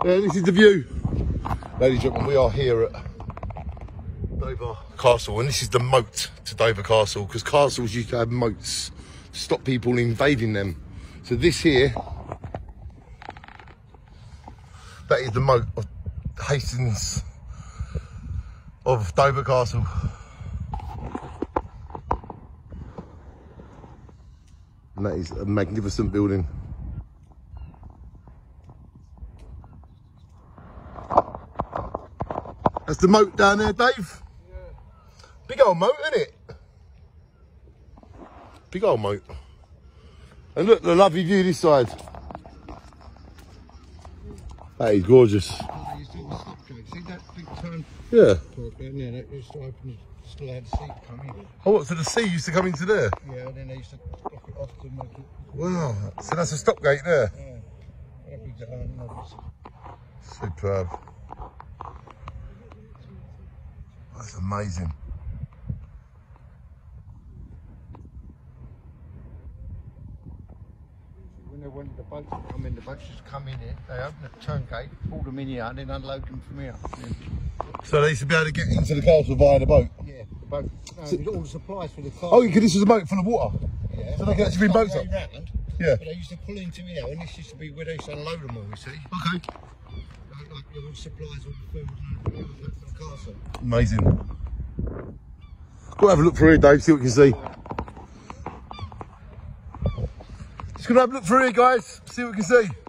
Yeah, this is the view. Ladies and gentlemen, we are here at Dover Castle, and this is the moat to Dover Castle, because castles used to have moats to stop people invading them. So this here, that is the moat of Hastings of Dover Castle. And that is a magnificent building. That's the moat down there, Dave. Yeah. Big old moat, isn't it? Big old moat. And look, the lovely view this side. That is gorgeous. Oh, you still stop gate. See that big turn? Yeah. Yeah, that used to open, still had the sea come in. Oh, what, so the sea used to come into there? Yeah, and then they used to block it off to make it. Wow, so that's a stop gate there. Yeah. Big turn, obviously. Superb. That's amazing. When they wanted the boats to come in, the boats just come in here, they open the turn gate, pull them in here, and then unload them from here. So they used to be able to get into the castle via the boat? Yeah, the boat. No, all the supplies for the car. Oh, because this was a boat full of water? Yeah. So they can actually bring boats up? Round, yeah. But they used to pull into here, and this used to be where they used to unload them all, you see. Okay. Like all the supplies, all the food, and everything for the castle. Amazing. Go have a look through here, Dave, see what you can see. Just gonna have a look through here, guys, see what we can see.